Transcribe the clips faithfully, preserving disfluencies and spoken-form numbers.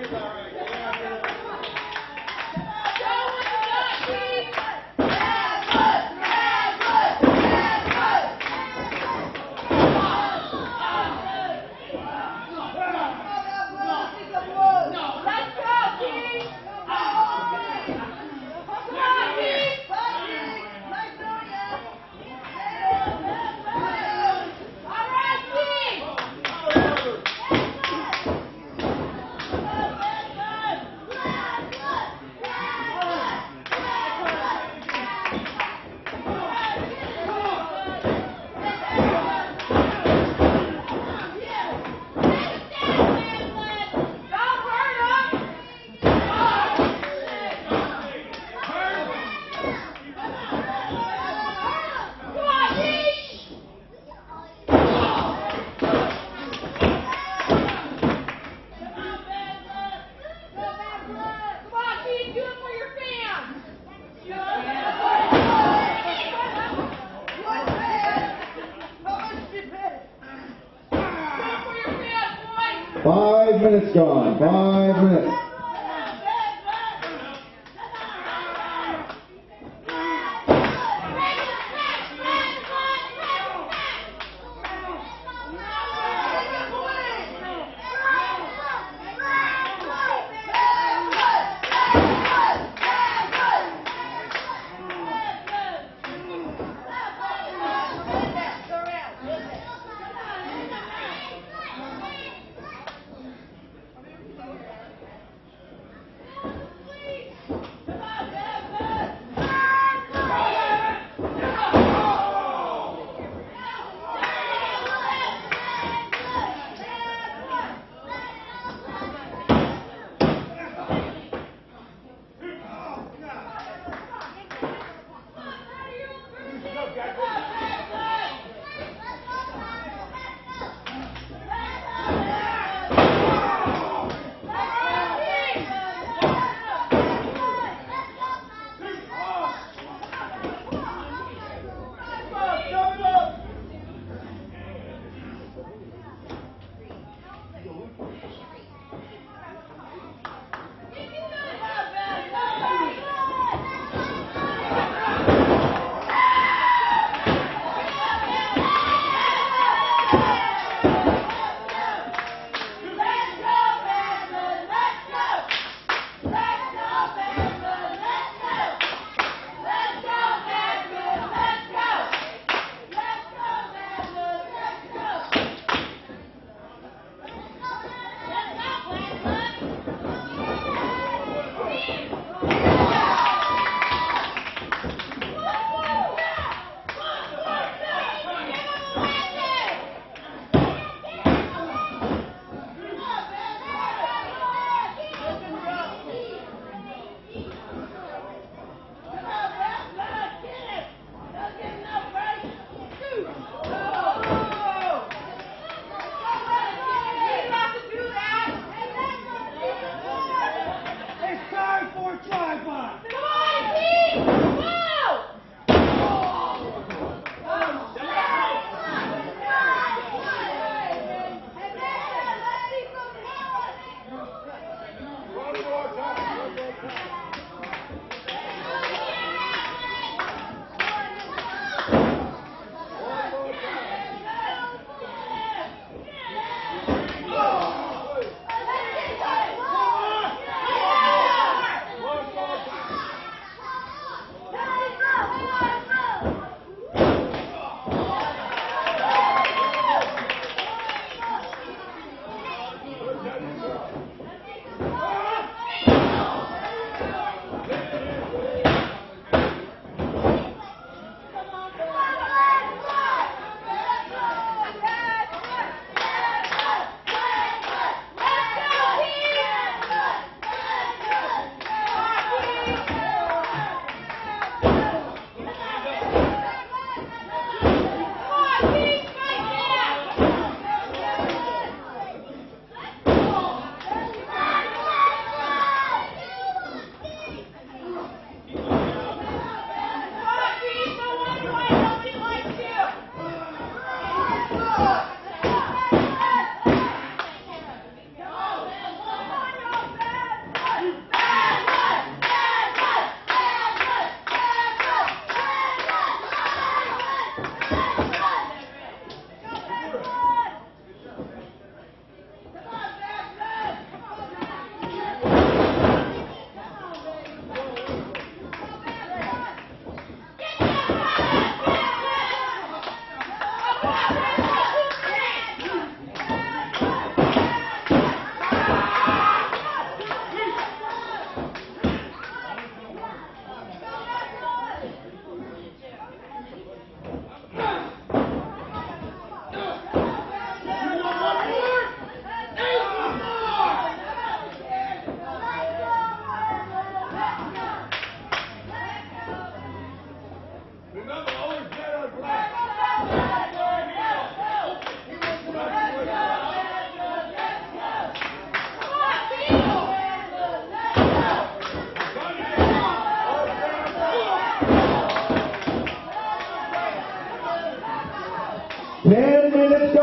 Five minutes gone. Five minutes.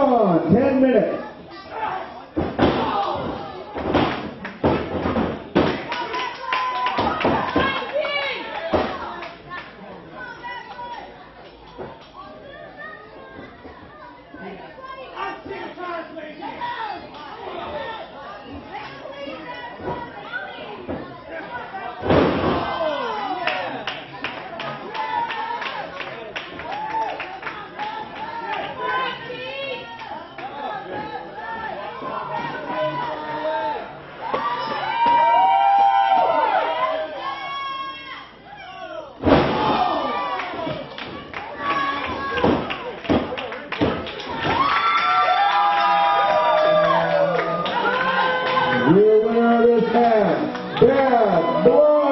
on. Ten minutes. Your winner of this match, Bad Blood.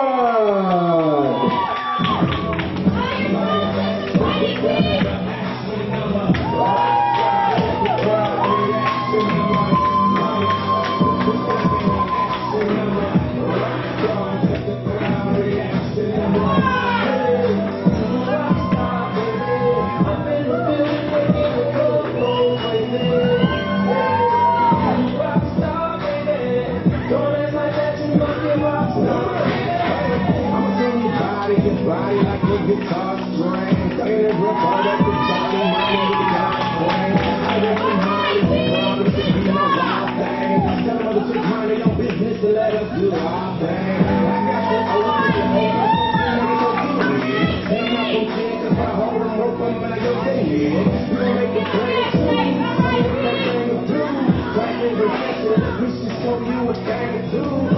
Body like a guitar string, playing a rip hard at the bottom, mind with the God brain. I recognize the problems to be my wild thing. Tell them other chicks mind their own business to let us do our thing. I got what I want to do, I'm so cool with it. Ain't not from kids, if I hold them rope, I'm gonna go get it. You gon' make a play too, I know what that thing will do. Right in the recession, we should show you what thing to do.